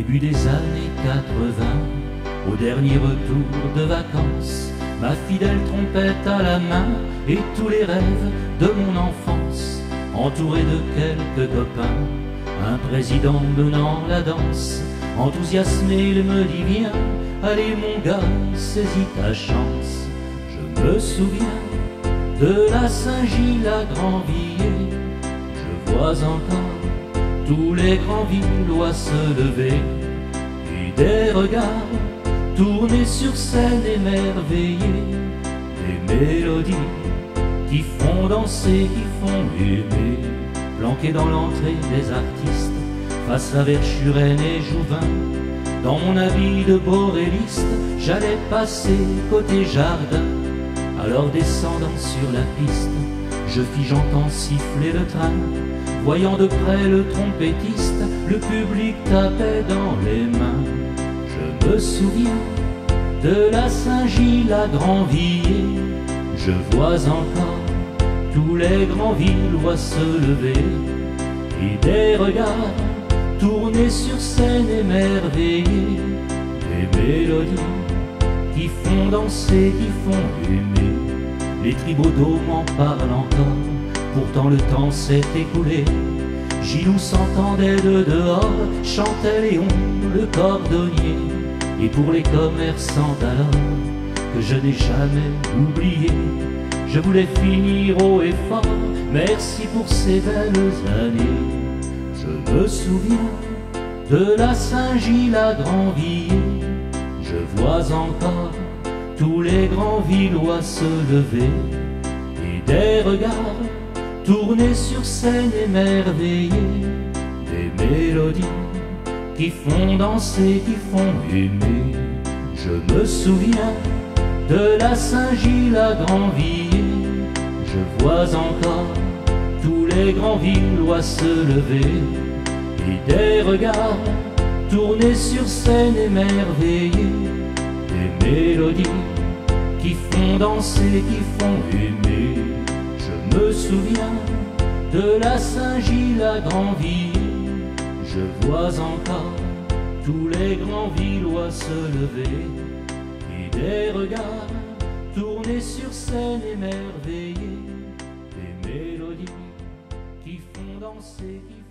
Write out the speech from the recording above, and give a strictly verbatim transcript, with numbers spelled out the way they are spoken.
début des années quatre-vingts, au dernier retour de vacances, ma fidèle trompette à la main et tous les rêves de mon enfance, entouré de quelques copains, un président menant la danse. Enthousiasmé, il me dit viens, allez mon gars, saisis ta chance. Je me souviens de la Saint-Gilles à Grandvilliers, je vois encore tous les grands villois se lever, et des regards tournés sur scène émerveillés, des mélodies qui font danser, qui font aimer, planquées dans l'entrée des artistes, face à Verschuren et Jouvin. Dans mon habit de boréliste, j'allais passer côté jardin. Alors descendant sur la piste, je fis j'entends siffler le train. Voyant de près le trompettiste, le public tapait dans les mains. Je me souviens de la Saint-Gilles à Grandvilliers, je vois encore tous les grands villois se lever, et des regards tournés sur scène émerveillés, des mélodies qui font danser, qui font aimer. Les tribodos m'en parlent encore, pourtant le temps s'est écoulé. Gilou s'entendait de dehors, chantait Léon le cordonnier. Et pour les commerçants d'alors, que je n'ai jamais oublié, je voulais finir haut et fort, merci pour ces belles années. Je me souviens de la Saint-Gilles à Grandvilliers, je vois encore tous les grands villois se lever, et des regards tournés sur scène émerveillés, des mélodies qui font danser, qui font aimer. Je me souviens de la Saint-Gilles à Grandvilliers, je vois encore tous les grands villois se lever, et des regards tournés sur scène émerveillés, des mélodies qui font danser, qui font aimer. Je me souviens de la Saint-Gilles à Grandvilliers, je vois encore tous les grands villois se lever, et des regards tournés sur scène émerveillés, des mélodies qui font danser, qui